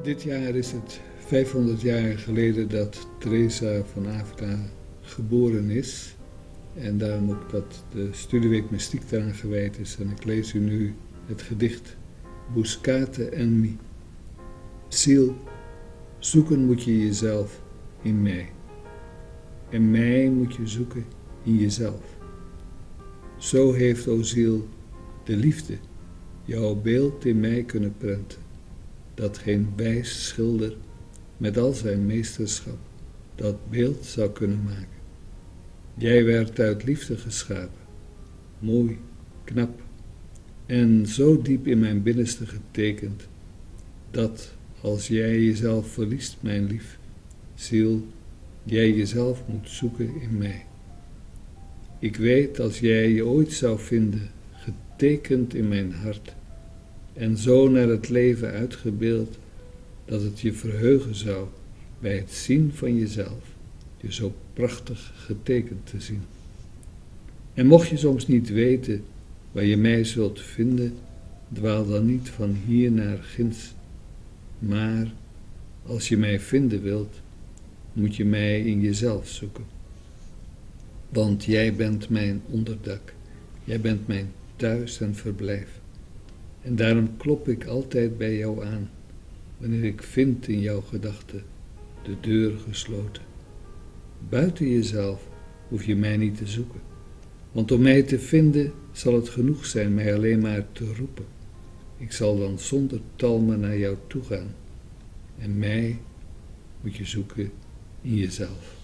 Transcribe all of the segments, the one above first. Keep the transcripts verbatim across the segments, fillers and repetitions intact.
Dit jaar is het vijfhonderd jaar geleden dat Teresa van Avila geboren is. En daarom ook dat de studieweek mystiek daaraan gewijd is. En ik lees u nu het gedicht Buscate en mi. Ziel, zoeken moet je jezelf in mij. En mij moet je zoeken in jezelf. Zo heeft, o ziel, de liefde jouw beeld in mij kunnen prenten, dat geen wijs schilder met al zijn meesterschap dat beeld zou kunnen maken. Jij werd uit liefde geschapen, mooi, knap en zo diep in mijn binnenste getekend, dat als jij jezelf verliest, mijn lief, ziel, jij jezelf moet zoeken in mij. Ik weet, als jij je ooit zou vinden, getekend in mijn hart, en zo naar het leven uitgebeeld, dat het je verheugen zou bij het zien van jezelf, je zo prachtig getekend te zien. En mocht je soms niet weten waar je mij zult vinden, dwaal dan niet van hier naar ginds, maar als je mij vinden wilt, moet je mij in jezelf zoeken. Want jij bent mijn onderdak, jij bent mijn thuis en verblijf. En daarom klop ik altijd bij jou aan, wanneer ik vind in jouw gedachten de deur gesloten. Buiten jezelf hoef je mij niet te zoeken, want om mij te vinden zal het genoeg zijn mij alleen maar te roepen. Ik zal dan zonder talmen naar jou toe gaan, en mij moet je zoeken in jezelf.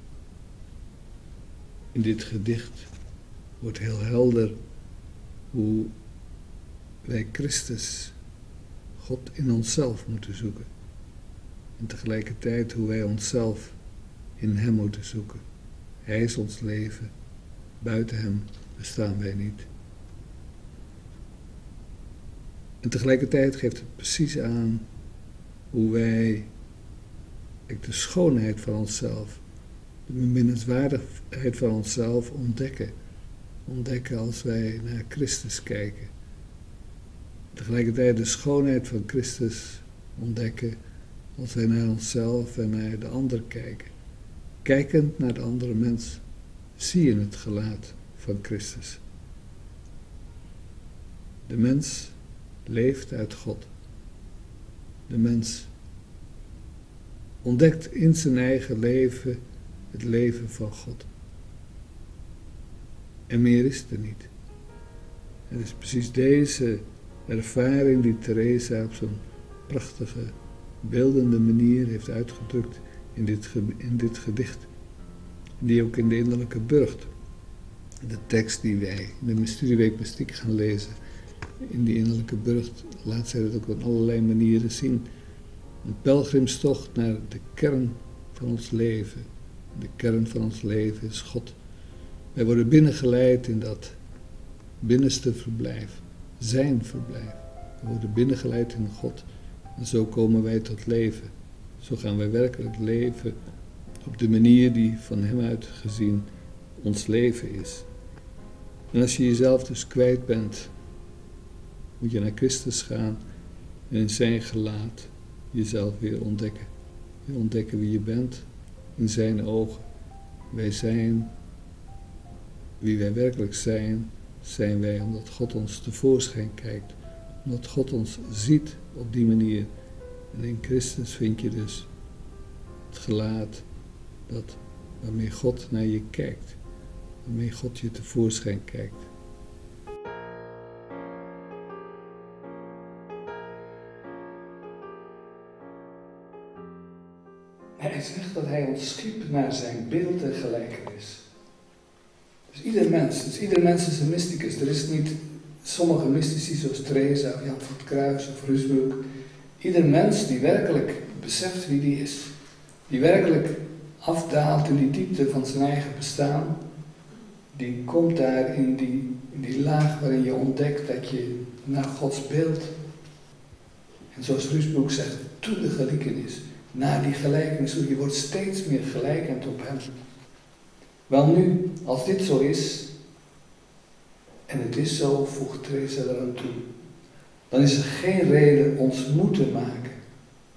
In dit gedicht wordt heel helder hoe wij Christus, God in onszelf moeten zoeken. En tegelijkertijd hoe wij onszelf in Hem moeten zoeken. Hij is ons leven, buiten Hem bestaan wij niet. En tegelijkertijd geeft het precies aan hoe wij de schoonheid van onszelf, de beminnenswaardigheid van onszelf ontdekken. Ontdekken als wij naar Christus kijken. Tegelijkertijd de schoonheid van Christus ontdekken als wij naar onszelf en naar de ander kijken. Kijkend naar de andere mens zie je het gelaat van Christus. De mens leeft uit God. De mens ontdekt in zijn eigen leven het leven van God. En meer is er niet. Het is precies deze ervaring die Teresa op zo'n prachtige, beeldende manier heeft uitgedrukt in dit, in dit gedicht. Die ook in de innerlijke burcht, de tekst die wij in de studieweek mystiek gaan lezen, in die innerlijke burcht laat zij dat ook op allerlei manieren zien. Een pelgrimstocht naar de kern van ons leven. De kern van ons leven is God. Wij worden binnengeleid in dat binnenste verblijf. Zijn verblijf. We worden binnengeleid in God en zo komen wij tot leven. Zo gaan wij werkelijk leven op de manier die van Hem uit gezien ons leven is. En als je jezelf dus kwijt bent, moet je naar Christus gaan en in zijn gelaat jezelf weer ontdekken. Weer ontdekken wie je bent in zijn ogen. Wij zijn wie wij werkelijk zijn, zijn wij omdat God ons tevoorschijn kijkt. Omdat God ons ziet op die manier. En in Christus vind je dus het gelaat dat, waarmee God naar je kijkt. Waarmee God je tevoorschijn kijkt. Hij zegt dat hij ons schiep naar zijn beeld en gelijkenis. Dus ieder mens, dus ieder mens is een mysticus. Er is niet sommige mystici zoals Teresa of Jan van het Kruis of Rusbroek. Ieder mens die werkelijk beseft wie die is, die werkelijk afdaalt in die diepte van zijn eigen bestaan, die komt daar in die, in die laag waarin je ontdekt dat je naar Gods beeld, en zoals Rusbroek zegt, toe de gelijkenis, naar die gelijkenis, je wordt steeds meer gelijkend op Hem. Wel nu, als dit zo is, en het is zo, voegt Teresa eraan toe, dan is er geen reden ons moe te maken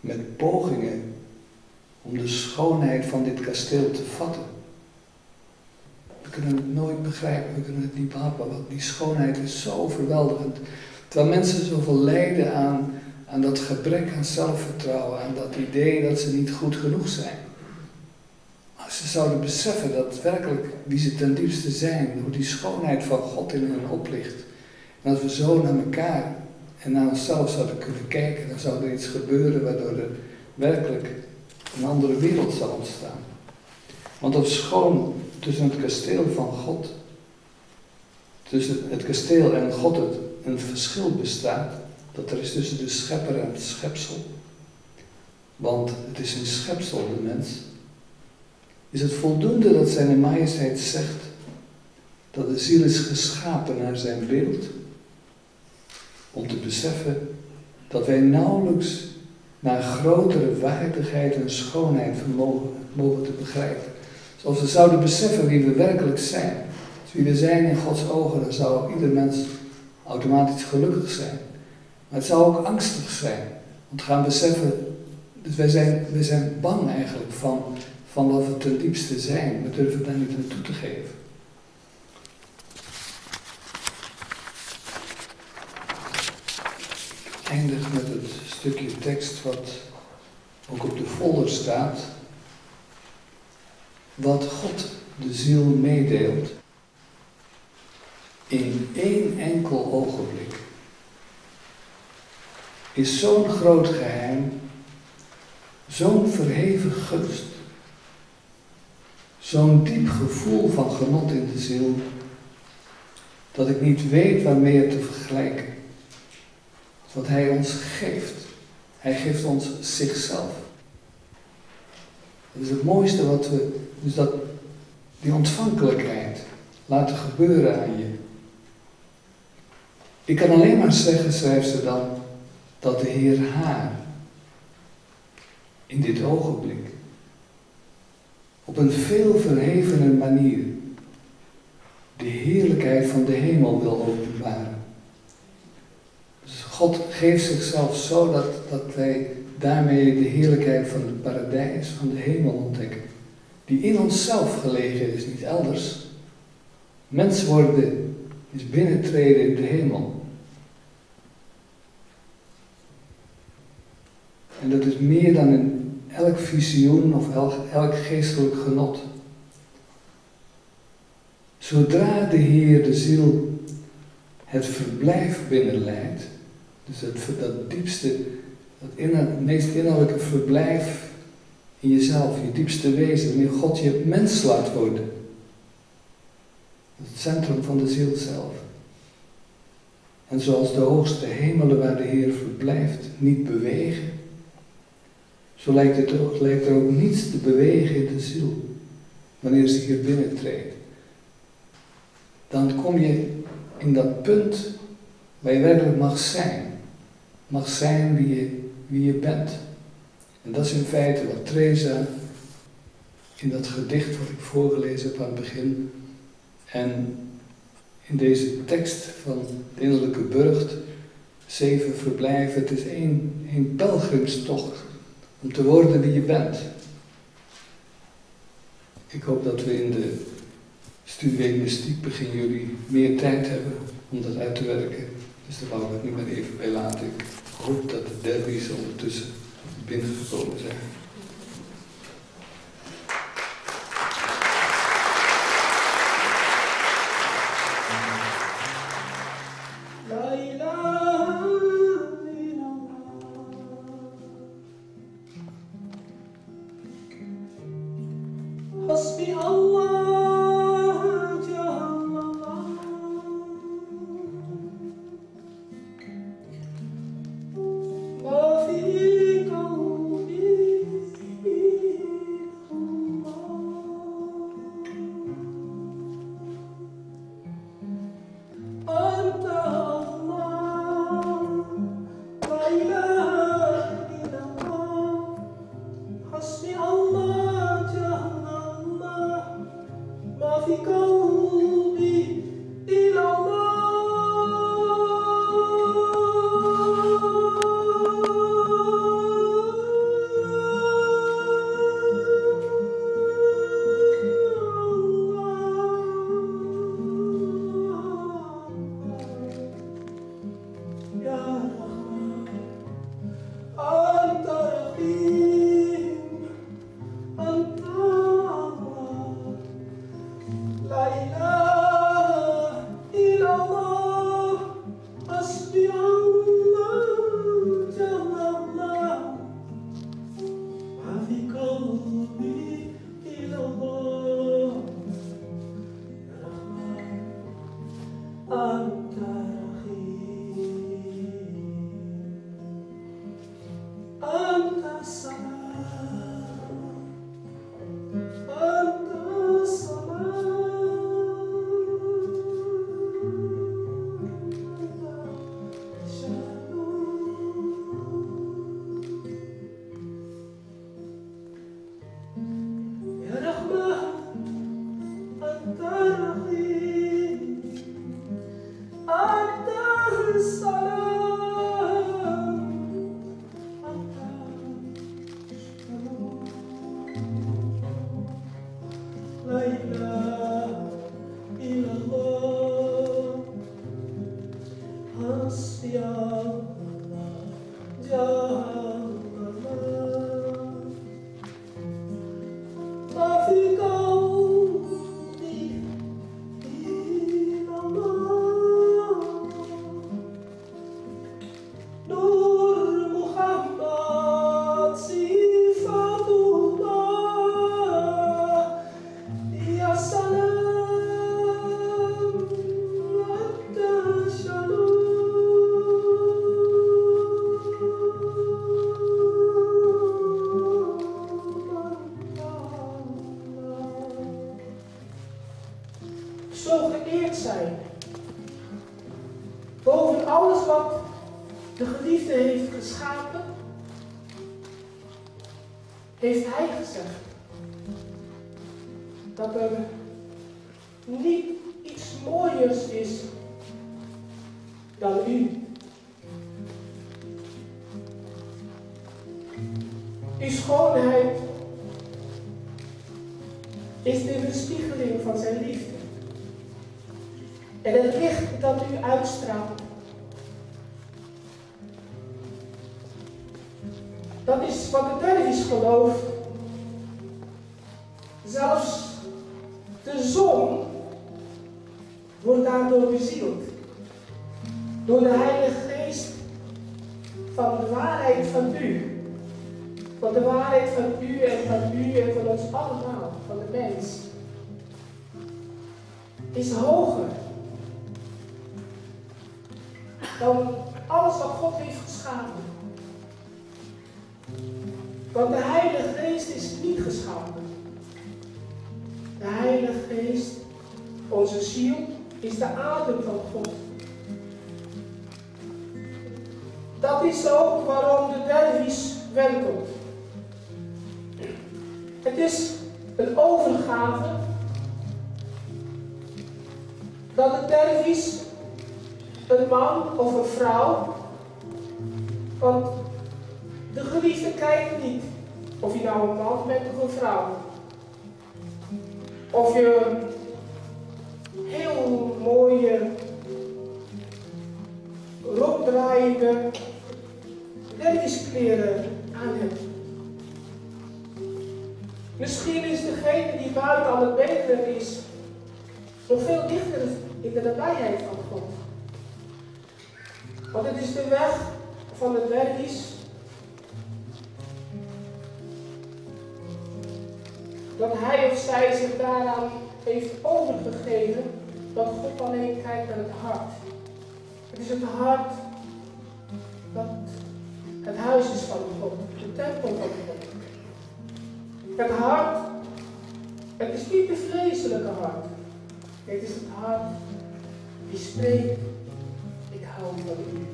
met pogingen om de schoonheid van dit kasteel te vatten. We kunnen het nooit begrijpen, we kunnen het niet behappen, want die schoonheid is zo overweldigend. Terwijl mensen zoveel lijden aan, aan dat gebrek aan zelfvertrouwen, aan dat idee dat ze niet goed genoeg zijn. Als ze zouden beseffen dat werkelijk wie ze ten diepste zijn, hoe die schoonheid van God in hen oplicht. En als we zo naar elkaar en naar onszelf zouden kunnen kijken, dan zou er iets gebeuren waardoor er werkelijk een andere wereld zal ontstaan. Want ofschoon tussen het kasteel van God, tussen het kasteel en God het een verschil bestaat, dat er is tussen de schepper en het schepsel. Want het is een schepsel, de mens. Is het voldoende dat zijn majesteit zegt dat de ziel is geschapen naar zijn beeld? Om te beseffen dat wij nauwelijks naar grotere waardigheid en schoonheid vermogen mogen te begrijpen. Dus als we zouden beseffen wie we werkelijk zijn, dus wie we zijn in Gods ogen, dan zou ieder mens automatisch gelukkig zijn. Maar het zou ook angstig zijn. Want we gaan beseffen, dus wij zijn, wij zijn bang eigenlijk van, van wat we ten diepste zijn. We durven daar niet aan toe te geven. Ik eindig met het stukje tekst wat ook op de folder staat. Wat God de ziel meedeelt in één enkel ogenblik is zo'n groot geheim, zo'n verheven gunst, zo'n diep gevoel van genot in de ziel, dat ik niet weet waarmee het te vergelijken. Wat hij ons geeft. Hij geeft ons zichzelf. Dat is het mooiste wat we, dus dat, die ontvankelijkheid laten gebeuren aan je. Ik kan alleen maar zeggen, schrijft ze dan, dat de Heer haar in dit ogenblik op een veel verhevener manier de heerlijkheid van de hemel wil openbaren. Dus God geeft zichzelf zo dat, dat wij daarmee de heerlijkheid van het paradijs, van de hemel ontdekken. Die in onszelf gelegen is, niet elders. Mens worden is binnentreden in de hemel. En dat is meer dan in elk visioen of elk, elk geestelijk genot. Zodra de Heer de ziel het verblijf binnenleidt, dus het, dat diepste, dat inhoud, het meest innerlijke verblijf in jezelf, je diepste wezen, wanneer God je mens laat worden. Het centrum van de ziel zelf. En zoals de hoogste hemelen waar de Heer verblijft niet bewegen, zo lijkt, het ook, lijkt er ook niets te bewegen in de ziel, wanneer ze hier binnentreedt. Dan kom je in dat punt waar je werkelijk mag zijn. Mag zijn wie je, wie je bent. En dat is in feite wat Teresa in dat gedicht wat ik voorgelezen heb aan het begin en in deze tekst van de innerlijke burcht, zeven verblijven, het is één, één pelgrimstocht om te worden wie je bent. Ik hoop dat we in de studieweek mystiek begin juli meer tijd hebben om dat uit te werken. Dus daar wou ik het niet meer even bij laten. Ik hoop dat de derbies ondertussen binnengekomen zijn. la ilaha illallah, hasbi Allah, Jallallah, ma fi qawli illallah, Nur Muhammad sifatullah, ya salam anta shalom. Zo geëerd zijn boven alles wat de geliefde heeft geschapen, heeft hij gezegd dat er niet iets mooiers is dan u. Uw schoonheid is de weerspiegeling van zijn liefde. En het licht dat u uitstraalt, dat is wat de dervish gelooft. Zelfs de zon wordt daardoor bezield. Door de Heilige Geest van de waarheid van u. Van de waarheid van u en van u en van ons allemaal, van de mens. Is hoger dan alles wat God heeft geschapen. Want de Heilige Geest is niet geschapen. De Heilige Geest, onze ziel, is de adem van God. Dat is ook waarom de dervish wentelt. Het is een overgave dat de dervish een man of een vrouw, want de geliefde kijkt niet of je nou een man bent of een vrouw. Of je heel mooie, ronddraaiende dervishkleren aan hebt. Misschien is degene die buiten aan het bedelen is nog veel dichter in de nabijheid van God. Want het is de weg van de dervish dat hij of zij zich daaraan heeft overgegeven, dat God alleen kijkt naar het hart. Het is het hart dat het huis is van God, de tempel van God. Het hart, het is niet de vleeselijke hart. Het is het hart die spreekt, ik hou van u.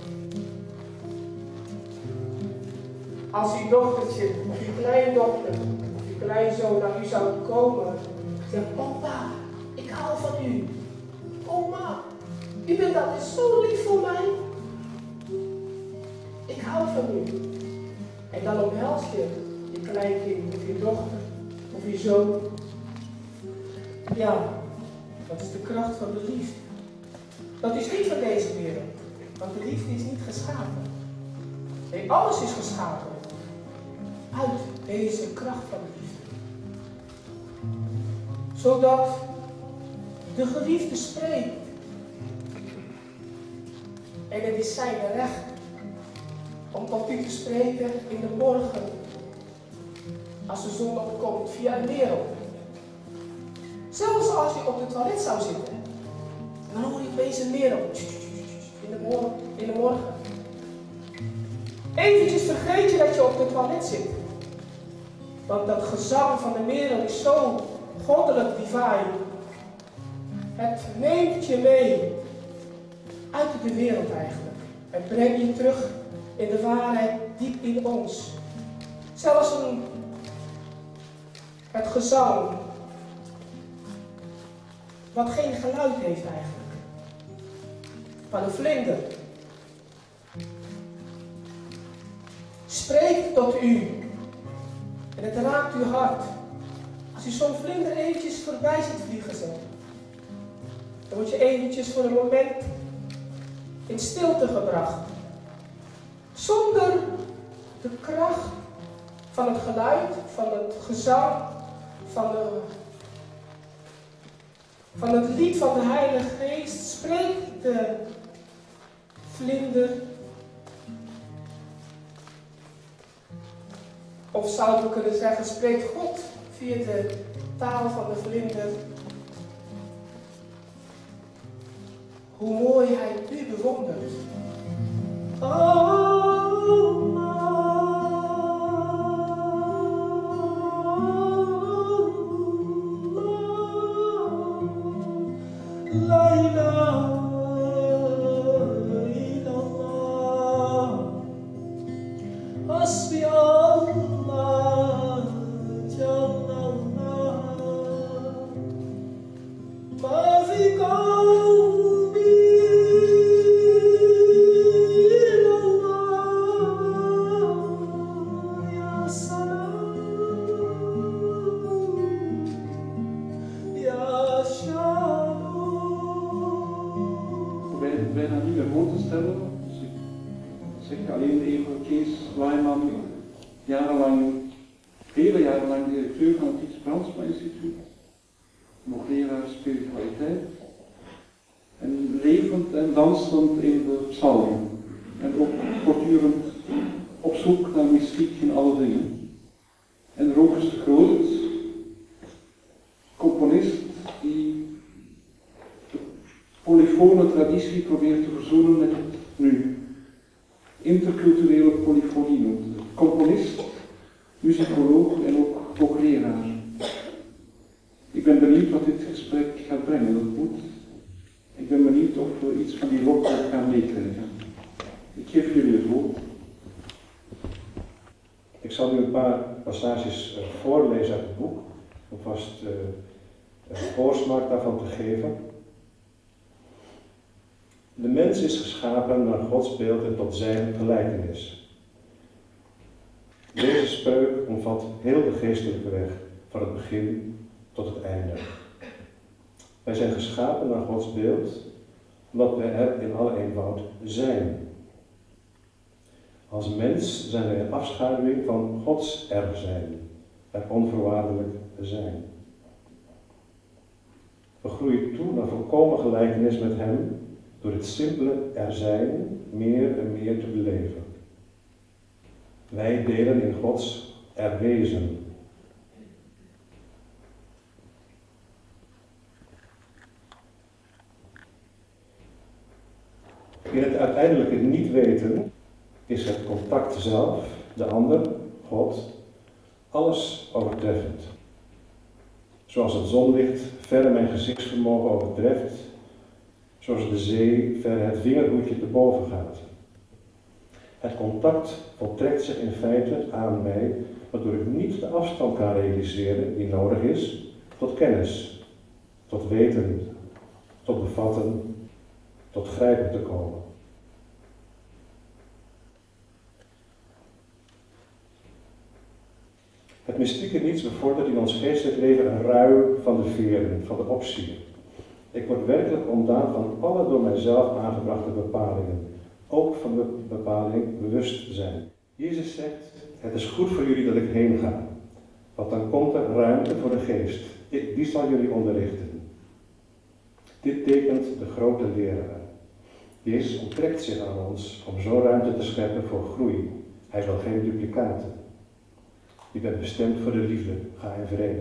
Als uw dochtertje, of uw kleindochter, of uw kleinzoon naar u zou komen, zegt, opa, ik hou van u. Oma, u bent altijd zo lief voor mij. Ik hou van u. En dan omhels je je kleinkind, of je dochter, of je zoon. Ja, dat is de kracht van de liefde. Dat is niet van deze wereld, want de liefde is niet geschapen. Nee, alles is geschapen uit deze kracht van de liefde. Zodat de geliefde spreekt. En het is zijn recht om tot u te spreken in de morgen, als de zon opkomt via een wereld. Zelfs als je op het toilet zou zitten, dan hoor je opeens een merel in de morgen. In de morgen. Eventjes vergeet je dat je op het toilet zit. Want dat gezang van de merel is zo goddelijk divine. Het neemt je mee uit de wereld eigenlijk. En brengt je terug in de waarheid diep in ons. Zelfs een, het gezang, wat geen geluid heeft eigenlijk. Van een vlinder. Spreekt tot u. En het raakt uw hart. Als je zo'n vlinder eventjes voorbij ziet vliegen zo, dan word je eventjes voor een moment in stilte gebracht. Zonder de kracht van het geluid, van het gezang, van, de, van het lied van de Heilige Geest spreekt de vlinder. Of zouden we kunnen zeggen, spreekt God via de taal van de vlinder. Hoe mooi hij u bewondert. Oh, bijna niet meer voor te stellen. Dus ik zeg alleen even Kees Wijman, jarenlang, vele jaren lang directeur van het Iets Brandsma Instituut, nog leraar spiritualiteit, en levend en dansend in de psalmen. En ook voortdurend op zoek naar mystiek in alle dingen. En Rokus de Groot, componist die de polyfone traditie probeert te verzoenen met het nu. Interculturele polyfonie noemt het. Componist, muzikoloog en ook hoogleraar. Ik ben benieuwd wat dit gesprek gaat brengen, dat moet. Ik ben benieuwd of we iets van die lokwerk gaan meekrijgen. Ik geef jullie het woord. Ik zal u een paar passages voorlezen uit het boek, om vast uh, een voorsmaak daarvan te geven. De mens is geschapen naar Gods beeld en tot zijn gelijkenis. Deze spreuk omvat heel de geestelijke weg, van het begin tot het einde. Wij zijn geschapen naar Gods beeld, omdat wij er in alle eenvoud zijn. Als mens zijn wij een afschaduwing van Gods er zijn, er onvoorwaardelijk zijn. We groeien toe naar volkomen gelijkenis met Hem, door het simpele er zijn meer en meer te beleven. Wij delen in Gods er wezen. In het uiteindelijke niet weten is het contact zelf, de ander, God, alles overtreffend. Zoals het zonlicht verre mijn gezichtsvermogen overtreft, zoals de zee verre het vingerhoedje te boven gaat. Het contact voltrekt zich in feite aan mij, waardoor ik niet de afstand kan realiseren die nodig is tot kennis, tot weten, tot bevatten, tot grijpen te komen. Het mystieke niets bevordert in ons geestelijk leven een rui van de veren, van de optie. Ik word werkelijk ontdaan van alle door mijzelf aangebrachte bepalingen, ook van de bepaling bewustzijn. Jezus zegt, het is goed voor jullie dat ik heen ga, want dan komt er ruimte voor de geest. Ik, die zal jullie onderrichten. Dit tekent de grote leraar. Jezus onttrekt zich aan ons om zo ruimte te scheppen voor groei. Hij wil geen duplicaten. Je bent bestemd voor de liefde. Ga in vrede.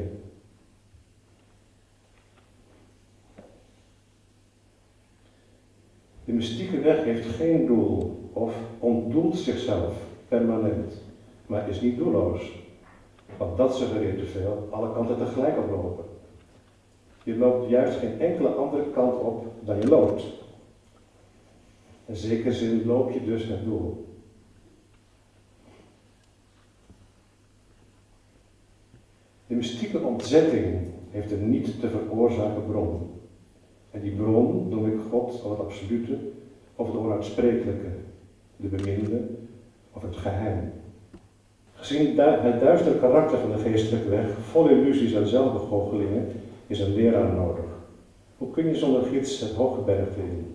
De mystieke weg heeft geen doel of ontdoelt zichzelf permanent, maar is niet doelloos. Want dat suggereert te veel, alle kanten tegelijk oplopen. Je loopt juist geen enkele andere kant op dan je loopt. In zekere zin loop je dus naar doel. De mystieke ontzetting heeft een niet te veroorzaken bron. En die bron noem ik God of het absolute, of het onuitsprekelijke, de beminde of het geheim. Gezien het duistere karakter van de geestelijke weg, vol illusies en zelfbegoochelingen, is een leraar nodig. Hoe kun je zonder gids het hooggebergte in?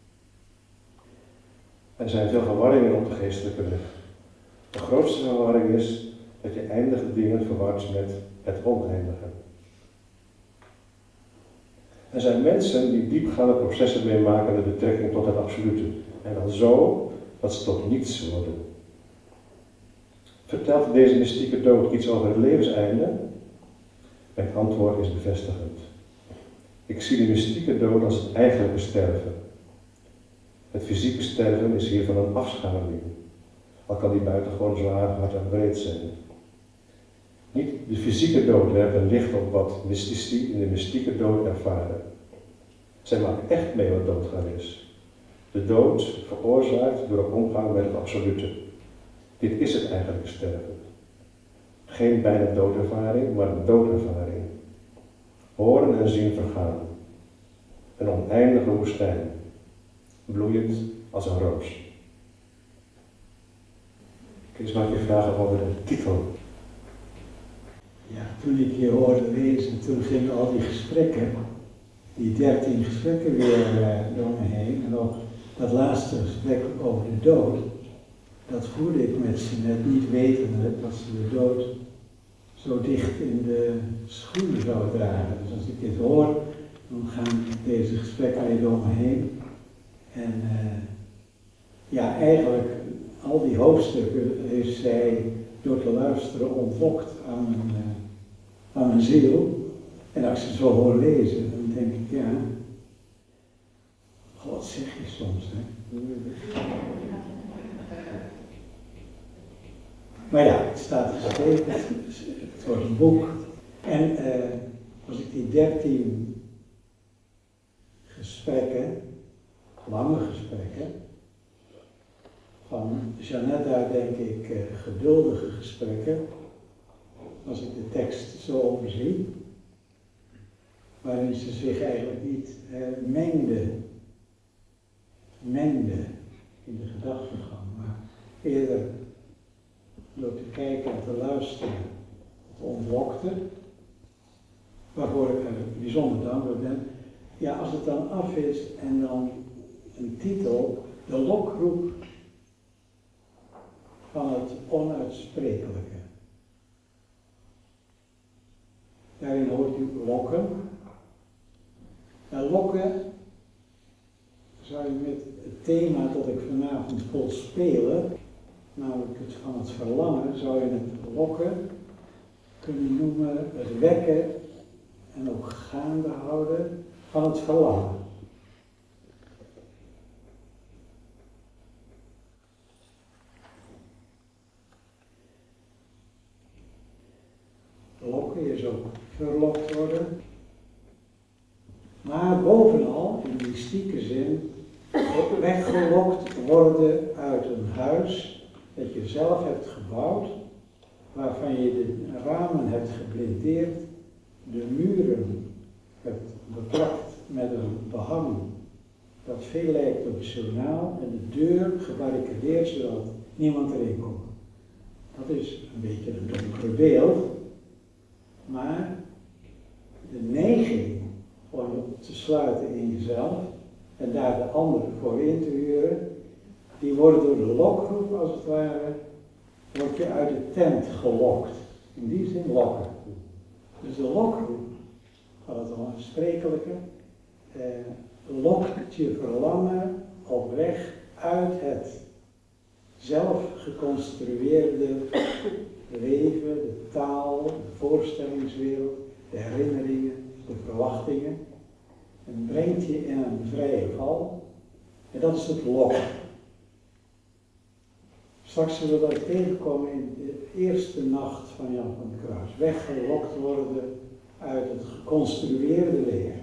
Er zijn veel verwarringen op de geestelijke weg. De grootste verwarring is dat je eindige dingen verwart met het oneindige. Er zijn mensen die diepgaande processen meemaken met betrekking tot het absolute. En dan zo dat ze tot niets worden. Vertelt deze mystieke dood iets over het levenseinde? Mijn antwoord is bevestigend. Ik zie de mystieke dood als het eigenlijke sterven. Het fysieke sterven is hiervan een afschaduwing, al kan die buitengewoon zwaar, hard en breed zijn. Niet de fysieke dood werpt een licht op wat mystici in de mystieke dood ervaren. Zij maken echt mee wat doodgaan is. De dood veroorzaakt door omgang met het absolute. Dit is het eigenlijke sterven. Geen bijna doodervaring, maar een doodervaring. Horen en zien vergaan. Een oneindige woestijn. Bloeiend als een roos. Kees, mag ik je vragen over de titel? Ja, toen ik je hoorde lezen, toen gingen al die gesprekken, die dertien gesprekken weer uh, door me heen. En ook dat laatste gesprek over de dood, dat voelde ik met ze net niet wetende dat ze de dood zo dicht in de schoenen zou dragen. Dus als ik dit hoor, dan gaan deze gesprekken weer door me heen. En uh, ja, eigenlijk al die hoofdstukken heeft zij door te luisteren ontlokt aan mijn, uh, aan mijn ziel. En als ik ze zo hoor lezen, dan denk ik, ja, oh, wat zeg je soms, hè? Maar ja, het staat geschreven, het wordt een boek. En uh, als ik die dertien gesprekken, lange gesprekken, van Janetta denk ik uh, geduldige gesprekken, als ik de tekst zo overzie, waarin ze zich eigenlijk niet uh, mengde, mengde in de gedachtegang, maar eerder door te kijken en te luisteren ontlokte, waarvoor ik er bijzonder dankbaar ben. Ja, als het dan af is en dan een titel, de lokroep van het onuitsprekelijke. Daarin hoort u lokken. En lokken zou je met het thema dat ik vanavond wil spelen, namelijk het van het verlangen, zou je het lokken kunnen noemen het wekken en ook gaande houden van het verlangen. Lokken is ook verlokt worden, maar bovenal, in die mystieke zin, weggelokt worden uit een huis dat je zelf hebt gebouwd, waarvan je de ramen hebt geblindeerd, de muren hebt beplakt met een behang dat veel lijkt op journaal en de deur gebarricadeerd zodat niemand erin komt. Dat is een beetje een donker beeld, maar de neiging om te sluiten in jezelf en daar de anderen voor in te huren, die worden door de lokgroep als het ware, word je uit de tent gelokt. In die zin lokken. Dus de lokgroep van het onuitsprekelijke eh, lokt je verlangen op weg uit het zelf geconstrueerde leven, de taal, de voorstellingswereld, de herinneringen, de verwachtingen. En brengt je in een vrije val. En dat is het lokken. Straks zullen we dat tegenkomen in de eerste nacht van Jan van der Kruis. Weggelokt worden uit het geconstrueerde leven.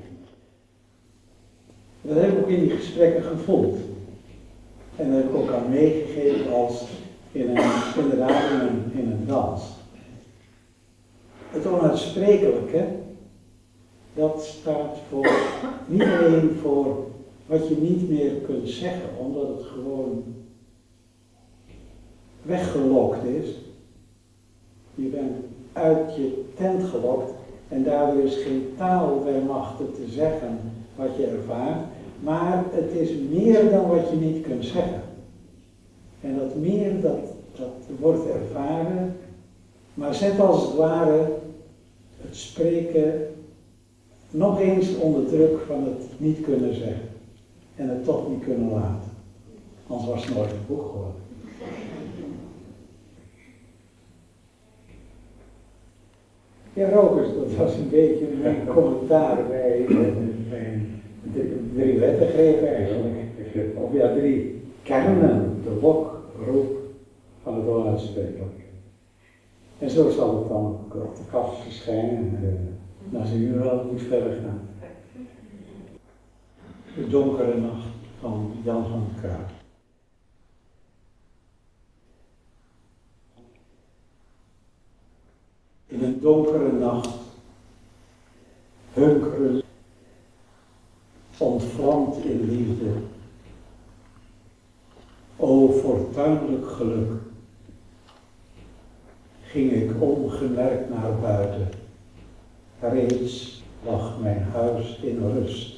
Dat heb ik ook in die gesprekken gevoeld. En dat heb ik ook aan meegegeven als in een, inderdaad in een, in een dans. Het onuitsprekelijke, dat staat voor, niet alleen voor wat je niet meer kunt zeggen, omdat het gewoon weggelokt is, Je bent uit je tent gelokt en daardoor is geen taal bij machte te zeggen wat je ervaart, maar het is meer dan wat je niet kunt zeggen. En dat meer, dat, dat wordt ervaren, maar zet als het ware het spreken nog eens onder druk van het niet kunnen zeggen en het toch niet kunnen laten. Anders was het nooit een boek geworden. Ja, Rokers, dat was een beetje mijn commentaar bij, bij drie lettergrepen eigenlijk. Of ja, drie kernen, de lok, roep van het onuitsprekelijke. En zo zal het dan op de kast verschijnen en uh, dan zien we wel hoe het verder gaan. De donkere nacht van Jan van Kaart. In een donkere nacht, hunkeren, ontvlamd in liefde. O fortuinlijk geluk, ging ik ongemerkt naar buiten. Reeds lag mijn huis in rust.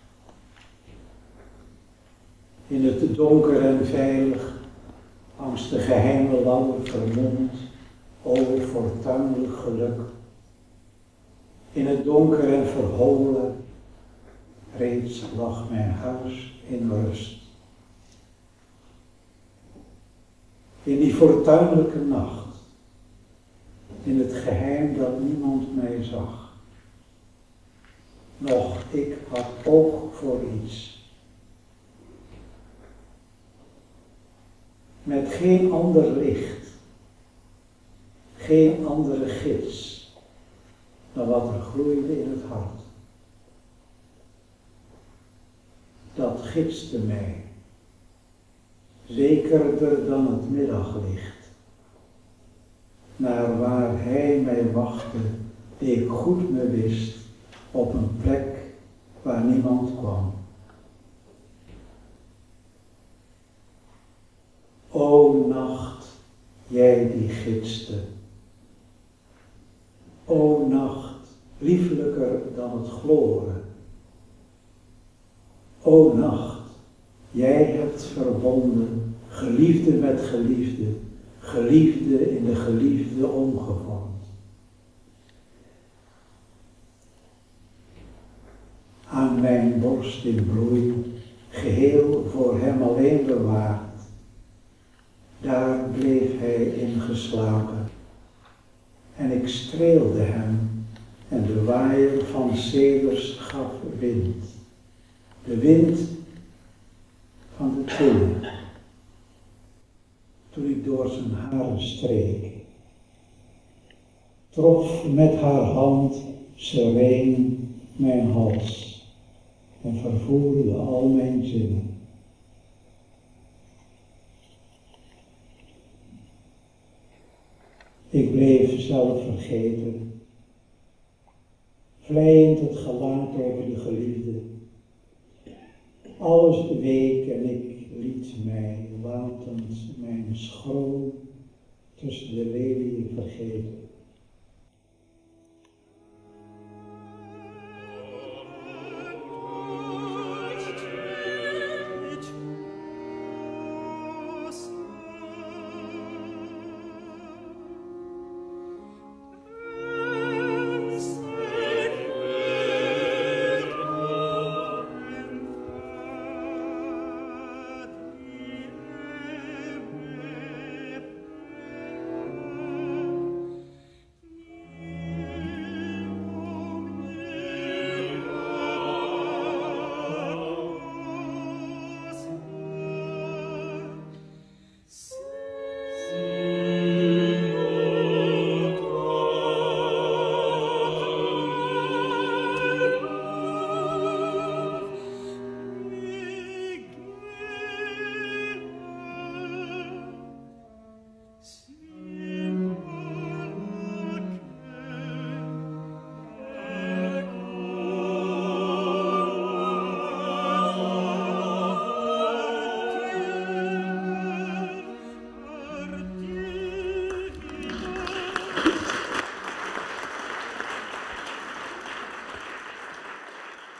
In het donker en veilig, langs de geheime ladder vermomd, o fortuinlijk geluk. In het donker en verholen, reeds lag mijn huis in rust. In die fortuinlijke nacht, in het geheim dat niemand mij zag. Nog ik had oog voor iets. Met geen ander licht, geen andere gids dan wat er gloeide in het hart. Dat gidste mij, zekerder dan het middaglicht, naar waar hij mij wachtte, die ik goed me wist, op een plek waar niemand kwam. O nacht, jij die gidste. O nacht, lieflijker dan het gloren. O nacht, jij hebt verbonden, geliefde met geliefde, geliefde in de geliefde omgevormd. Aan mijn borst in bloei, geheel voor hem alleen bewaard. Daar bleef hij in geslapen. En ik streelde hem en de waaier van ceders gaf wind. De wind van de tint. Toen ik door zijn haren streek. Trof met haar hand sereen mijn hals en vervoerde al mijn zinnen. Ik bleef zelf vergeten, vleiend het gelaat over de geliefde. Alles week en ik liet mij, latend mijn schroom tussen de leliën vergeten.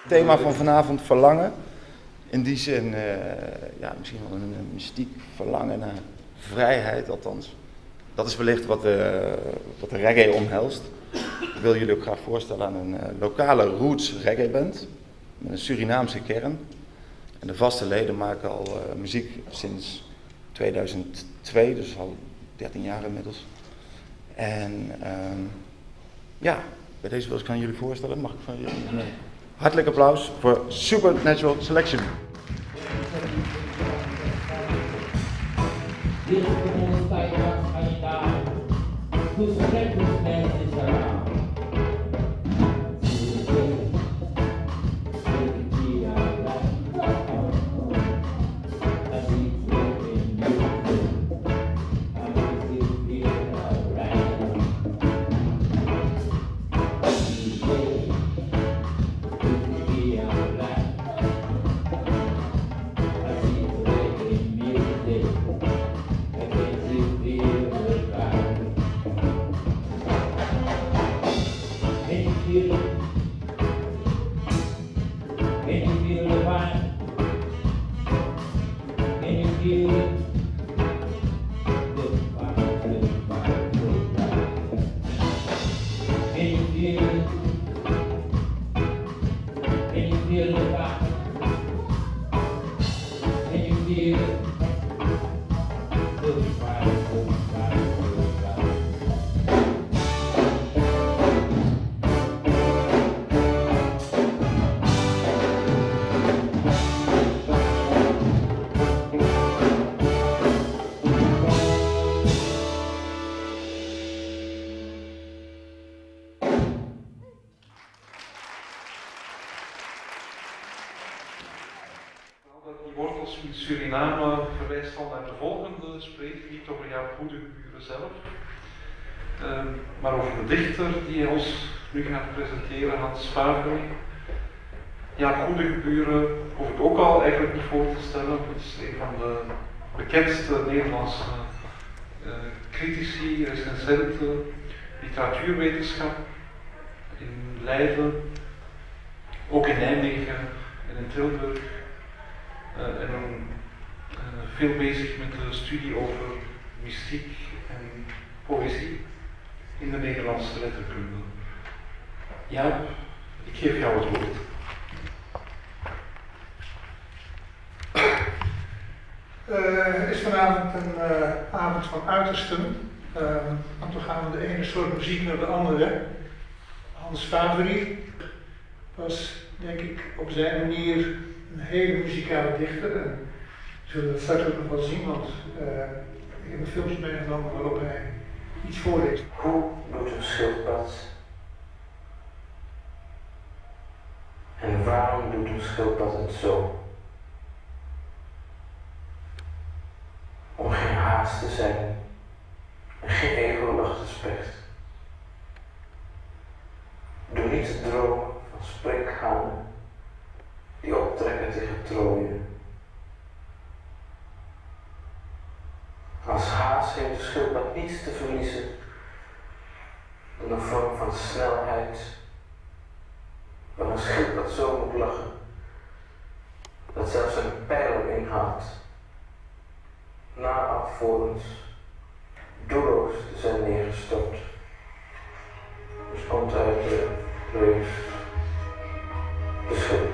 Het thema van vanavond verlangen. In die zin, uh, ja, misschien wel een, een mystiek verlangen naar vrijheid, althans. Dat is wellicht wat de, wat de reggae omhelst. Ik wil jullie ook graag voorstellen aan een uh, lokale roots reggae band. Met een Surinaamse kern. En de vaste leden maken al uh, muziek sinds tweeduizend twee, dus al dertien jaar inmiddels. En uh, ja, bij deze wil ik aan jullie voorstellen. Mag ik van jullie een hartelijk applaus voor Supernatural Selection. In Suriname verwijst al naar de volgende spreker, niet over Jaap Goedegeburen zelf, um, maar over de dichter die hij ons nu gaat presenteren, Hans Favre. Jaap Goedegeburen hoef ik ook al eigenlijk niet voor te stellen. Het is een van de bekendste Nederlandse uh, critici, recensenten, literatuurwetenschap in Leiden, ook in Nijmegen en in Tilburg. Uh, en dan uh, veel bezig met de studie over mystiek en poëzie in de Nederlandse letterkunde. Ja, ik geef jou het woord. Uh, het is vanavond een uh, avond van uitersten, uh, want we gaan van de ene soort muziek naar de andere. Hans Favre was, denk ik, op zijn manier een hele muzikale dichter. En zullen we straks ook nog wel zien, want uh, ik heb een filmpje meegenomen waarop hij iets voorleest. Hoe doet een schildpad? En waarom doet een schildpad het zo? Om geen haast te zijn en geen ego achter specht. Doe niet de droom van spreekhanen die optrekken tegen trooien. Als haas heeft de schildpad niets te verliezen dan een vorm van snelheid, waar een schildpad zo moet lachen dat zelfs een pijl inhaalt, na alvorens doelloos te zijn neergestort. Dus komt uit de reus de schuld.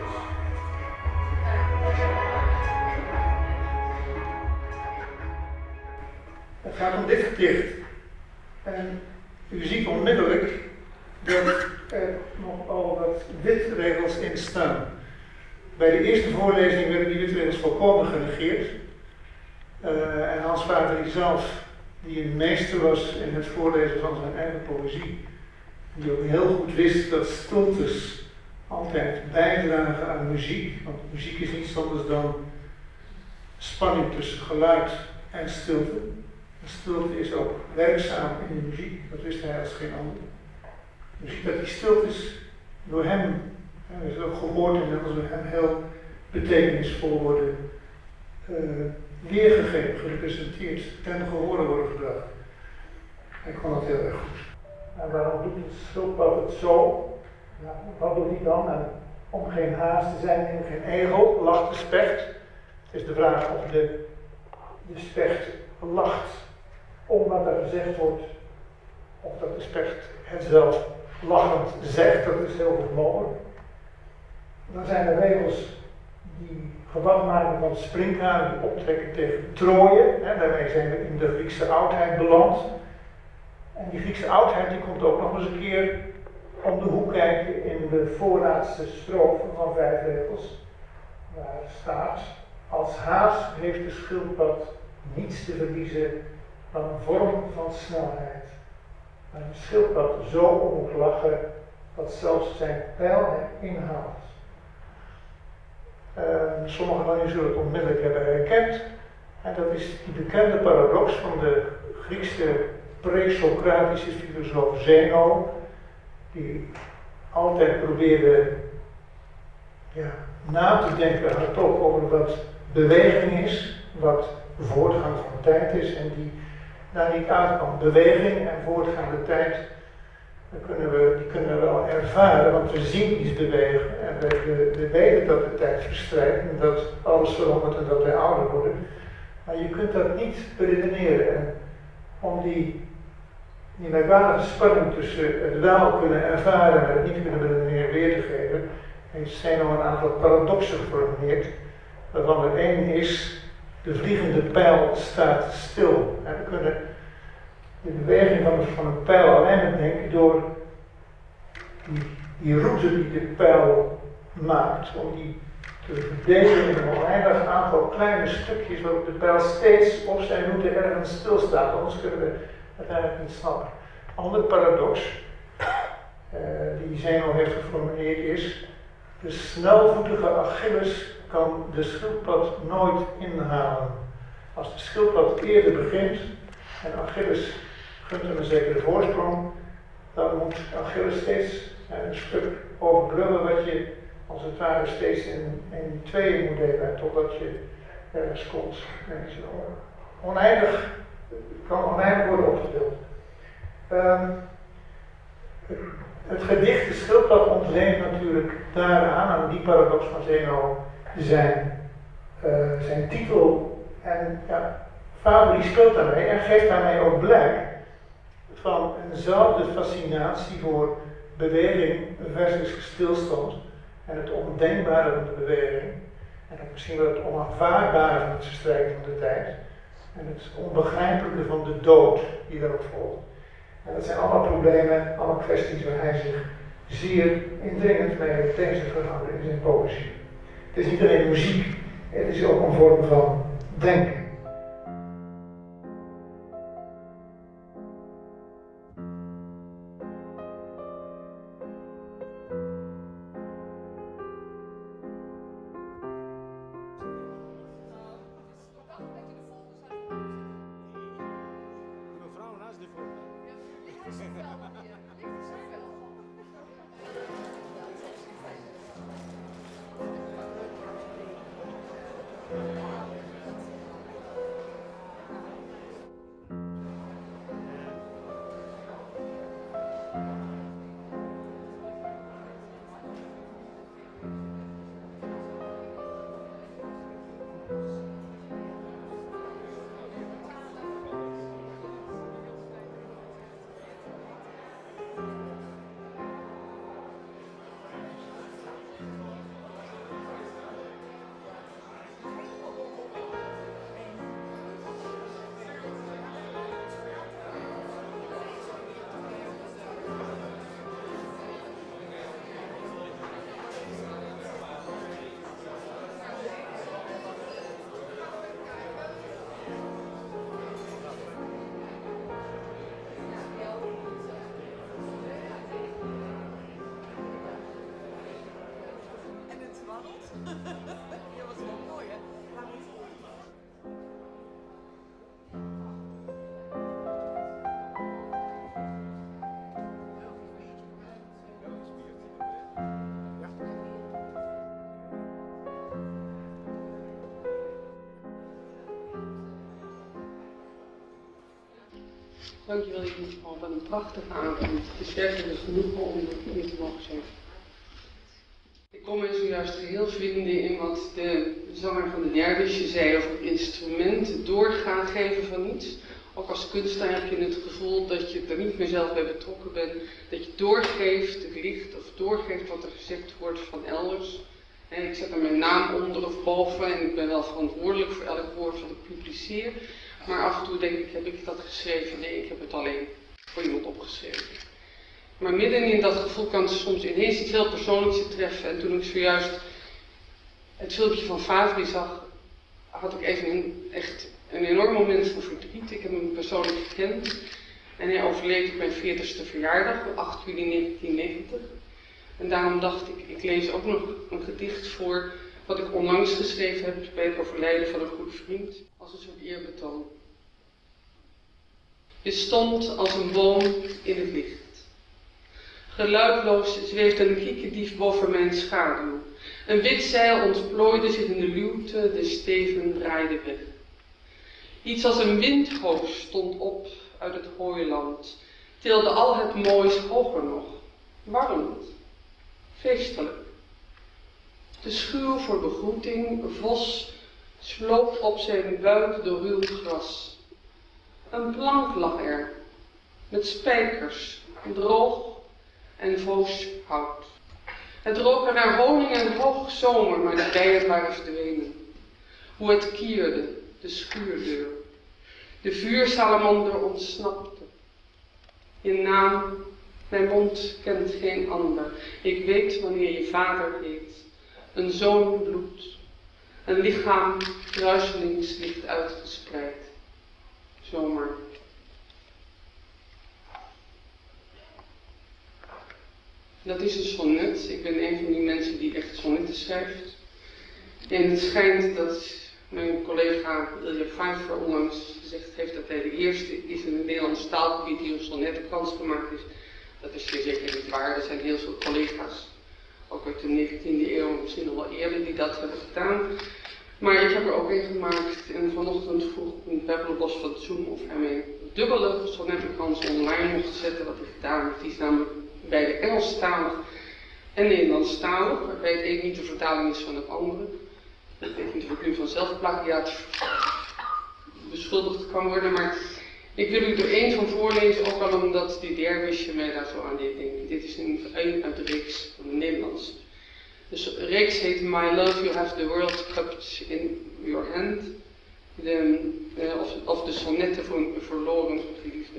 Het gaat om dit gedicht. En u ziet onmiddellijk dat er nogal wat witregels in staan. Bij de eerste voorlezing werden die witregels volkomen genegeerd. Uh, en Hans Favre zelf, die een meester was in het voorlezen van zijn eigen poëzie, die ook heel goed wist dat stiltes altijd bijdragen aan muziek, want muziek is niets anders dan spanning tussen geluid en stilte. En stilte is ook werkzaam in de muziek, dat wist hij als geen ander. Je ziet dat die stiltes door hem, hij is ook gehoord en dat door hem heel betekenisvol worden uh, weergegeven, gerepresenteerd, ten gehore worden gebracht. Hij kon dat heel erg goed. En waarom doet het schildpad het zo? Ja, wat doet hij dan? En om geen haas te zijn en geen egel, lacht de specht. Het is de vraag of de, de specht lacht om wat er gezegd wordt, of dat de specht het zelf lachend zegt, dat is heel goed mogelijk. Dan zijn er regels die gebruik maken van sprinkhanen die optrekken tegen Troje. Hè, daarmee zijn we in de Griekse oudheid beland. En die Griekse oudheid die komt ook nog eens een keer om de hoek kijken in de voorlaatste strofe van vijf regels. Waar staat: als haas heeft de schildpad niets te verliezen dan een vorm van snelheid. Maar de schildpad zo om moet lachen dat zelfs zijn pijl hem inhaalt. Uh, sommigen van u zullen het onmiddellijk hebben herkend. En dat is die bekende paradox van de Griekse pre-Socratische filosoof Zeno, die altijd probeerde ja, na te denken hardop over wat beweging is, wat voortgang van tijd is, en die daar niet uitkwam. Beweging en voortgaande tijd, dan kunnen we, die kunnen we wel ervaren, want we zien iets bewegen en we, we, we weten dat de tijd verstrijkt en dat alles verandert en dat wij ouder worden. Maar je kunt dat niet beredeneren. En om die, die merkwaardige spanning tussen het wel kunnen ervaren en het niet kunnen beredeneren weer te geven, heeft Zeno een aantal paradoxen geformuleerd, waarvan er één is: de vliegende pijl staat stil. En we kunnen de beweging van, van een pijl alleen bedenken door die, die route die de pijl maakt, om die te verdelen in een oneindig aantal kleine stukjes waarop de pijl steeds op zijn route ergens stilstaat, anders kunnen we het uiteindelijk niet snappen. Een andere paradox uh, die Zeno heeft geformuleerd is: de snelvoetige Achilles kan de schildpad nooit inhalen. Als de schildpad eerder begint en Achilles gunt hem een zekere voorsprong, dan moet Achilles steeds een stuk overbruggen wat je als het ware steeds in, in tweeën moet delen, totdat je ergens komt. Oneindig, kan oneindig worden opgedeeld. Um, het, het gedicht De Schildpad ontleent natuurlijk daaraan, aan die paradox van Zeno, zijn, uh, zijn titel. En ja, Fabri speelt daarmee en geeft daarmee ook blijk van eenzelfde fascinatie voor beweging versus stilstand en het ondenkbare van de beweging en ook misschien wel het onaanvaardbare van het verstrijken van de tijd en het onbegrijpelijke van de dood die daarop volgt. En dat zijn allemaal problemen, allemaal kwesties waar hij zich zeer indringend mee heeft bezig gehouden in zijn poëzie. Het is niet alleen muziek, het is ook een vorm van denken. Dankjewel jullie al van een prachtige avond. Het is werkelijk een genoegen om hier te mogen zijn. Ik kom kon me zojuist heel vinden in wat de zanger van de Derwisje zei over het instrument, het doorgaan geven van iets. Ook als kunstenaar heb je het gevoel dat je er niet meer zelf bij betrokken bent, dat je doorgeeft het licht of doorgeeft wat er gezegd wordt van elders. En ik zet er mijn naam onder of boven en ik ben wel verantwoordelijk voor elk woord wat ik publiceer. Maar af en toe denk ik, heb ik dat geschreven? Nee, ik heb het alleen voor iemand opgeschreven. Maar midden in dat gevoel kan het soms ineens iets heel persoonlijks treffen. En toen ik zojuist het filmpje van Fabri zag, had ik even een, echt een enorm moment van verdriet. Ik heb hem persoonlijk gekend. En hij overleed op mijn veertigste verjaardag, op acht juli negentien negentig. En daarom dacht ik, ik lees ook nog een gedicht voor wat ik onlangs geschreven heb bij het overlijden van een goede vriend, als een soort eerbetoon. Je stond als een boom in het licht. Geluidloos zweeft een kiekendief boven mijn schaduw. Een wit zeil ontplooide zich in de luwte, de steven draaide weg. Iets als een windgolf stond op uit het hooiland, tilde al het moois hoger nog, warmend, feestelijk. De schuw voor begroeting, vos, sloop op zijn buik door ruw gras. Een plank lag er, met spijkers, droog en voos hout. Het rook er naar honing en hoog zomer, maar de bijen waren verdwenen. Hoe het kierde, de schuurdeur. De vuursalamander ontsnapte. Je naam, mijn mond kent geen ander. Ik weet wanneer je vader heet. Een zoon bloed. Een lichaam kruiselings ligt uitgespreid. Zomer. Dat is een sonnet. Ik ben een van die mensen die echt sonnetten schrijft. En het schijnt dat mijn collega Ilja Pfeiffer onlangs gezegd heeft dat hij de eerste is in het Nederlandse taalgebied die een sonnettenkrans gemaakt is. Dat is zeker niet waar. Er zijn heel veel collega's, ook uit de negentiende eeuw, misschien nog wel eerder, die dat hebben gedaan. Maar ik heb er ook een gemaakt en vanochtend vroeg een Pebbelbos van Zoom of hij mijn dubbele sonnettenkrans online mocht zetten, wat hij gedaan heeft. Die is namelijk beide Engelstalig en Nederlandstalig, waarbij het een niet de vertaling is van het andere. Ik weet niet of ik nu vanzelf plagiaat beschuldigd kan worden, maar ik wil u er één van voorlezen, ook al omdat die Derwisje mij daar zo aan deed denken. Dit is een uit de reeks van de Nederlands. Dus de reeks heet My Love, You Have the World Cupped in Your Hand. De, uh, of, of de sonnetten voor een verloren liefde.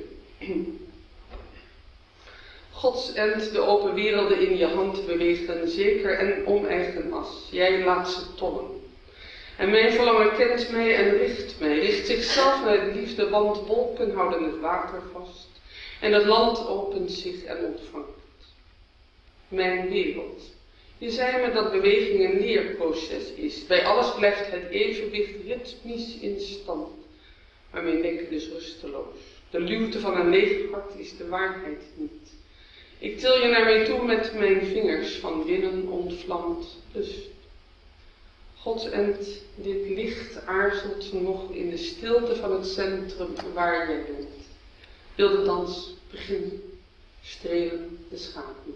Gods end de open werelden in je hand bewegen, zeker en oneigen as. Jij laat ze tollen. En mijn verlangen kent mij en richt mij, richt zichzelf naar de liefde, want wolken houden het water vast. En het land opent zich en ontvangt. Mijn wereld. Je zei me dat beweging een leerproces is. Bij alles blijft het evenwicht ritmisch in stand. Maar mijn denken is rusteloos. De luwte van een leeg hart is de waarheid niet. Ik til je naar mij toe met mijn vingers, van binnen ontvlamd lust. God end, dit licht aarzelt nog in de stilte van het centrum waar jij bent. Wil de dans beginnen, strelen de schaduw.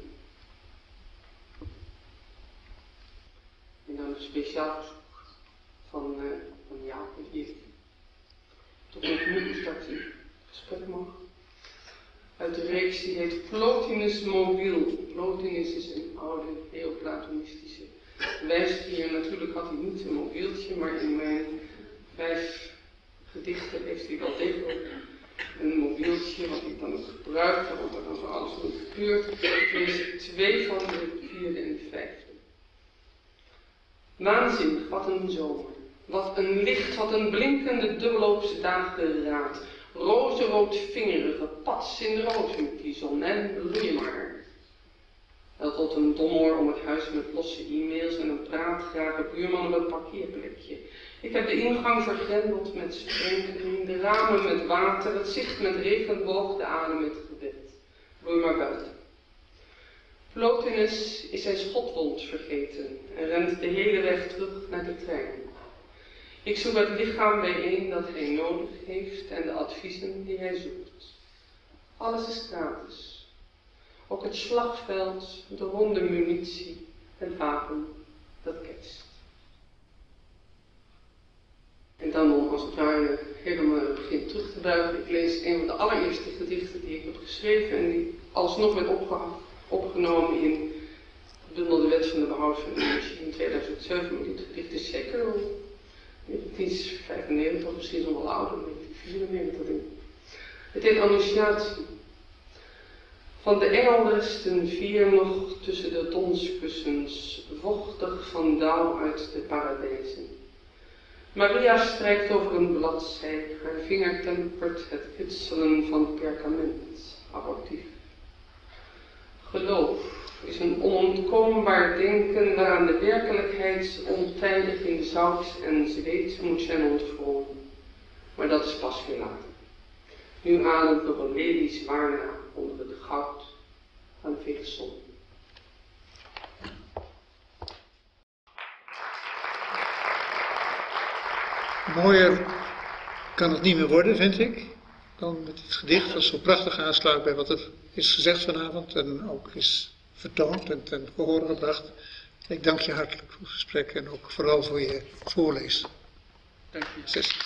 En dan een speciaal verzoek van, uh, van Jaap en Yves. Tot met nu dat hij gesprek mag. Uit de reeks die heet Plotinus Mobiel. Plotinus is een oude neoplatonistische wijsgeer. Natuurlijk had hij niet een mobieltje, maar in mijn vijf gedichten heeft hij wel degelijk een mobieltje wat ik dan ook gebruik, waarop er dan zo alles mee gebeurt. Ik lees twee van de vierde en de vijfde. Waanzinnig, wat een zomer. Wat een licht, wat een blinkende dubbeloopse dageraad. Rozenrood vingerige pats in de roos met die zon en bloeien maar. Wel tot een dommer om het huis met losse e-mails en een praatgrage buurman op een parkeerplekje. Ik heb de ingang vergrendeld met sprenkeling, de ramen met water, het zicht met regenboog, de adem met gebed. Bloei maar buiten. Plotinus is zijn schotwond vergeten en rent de hele weg terug naar de trein. Ik zoek het lichaam bijeen dat hij nodig heeft en de adviezen die hij zoekt. Alles is gratis. Ook het slagveld, de ronde munitie, het wapen. Ik lees een van de allereerste gedichten die ik heb geschreven en die alsnog werd opge opgenomen in de bundel De Wet van de Behoud van Energie in tweeduizend zeven. Maar dit gedicht is zeker negentien vijfennegentig, misschien nog wel ouder, negentien vierennegentig denk ik. Het heet Annunciatie. Van de engel resten vier nog tussen de donskussens, vochtig van dauw uit de paradijzen. Maria strijkt over een bladzij, haar vinger tempert het ritselen van perkament, abortief. Geloof is een onontkoombaar denken waaraan de werkelijkheid ontijdig in zout en zweet moet zijn ontvroren. Maar dat is pas weer later. Nu ademt nog een lelies waarna onder het goud van de veegzon. Mooier kan het niet meer worden, vind ik, dan met het gedicht dat zo prachtig aansluit bij wat er is gezegd vanavond en ook is vertoond en ten gehore gebracht. Ik dank je hartelijk voor het gesprek en ook vooral voor je voorlezen. Dank je. Sessie.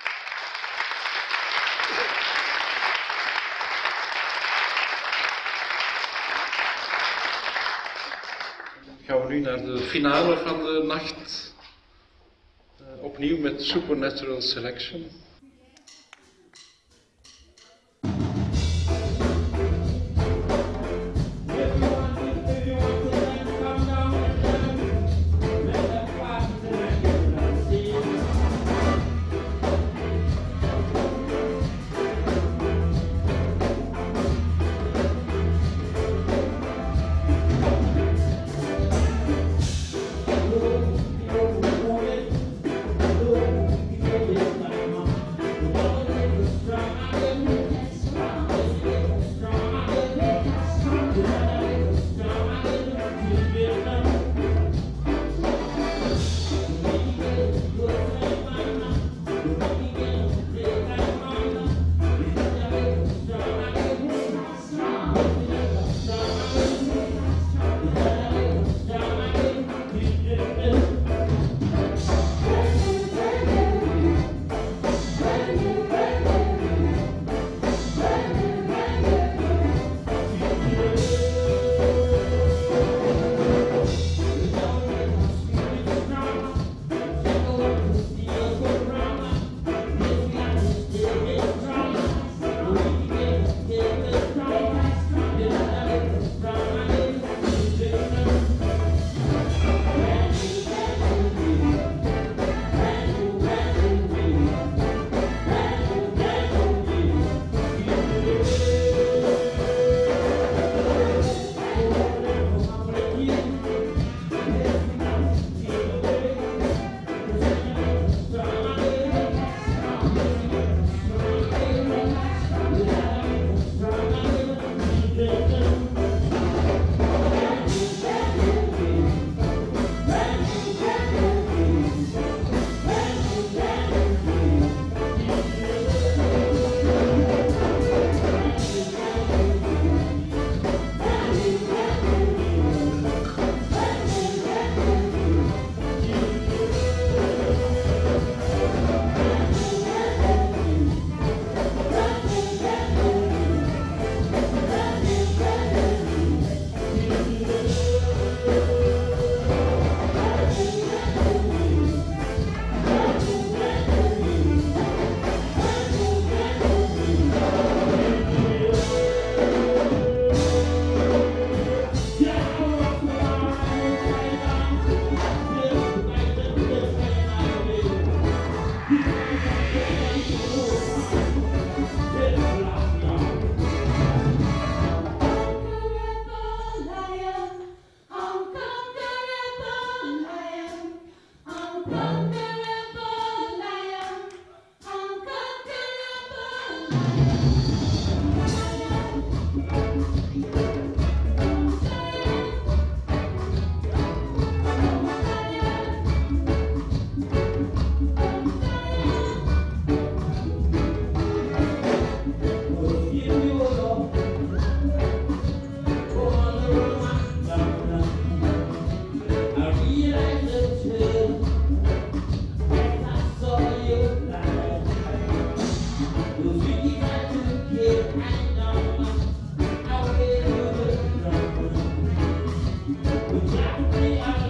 Dan gaan we nu naar de finale van de nacht. Uh, opnieuw met Supernatural Selection. Thank you. Thank you.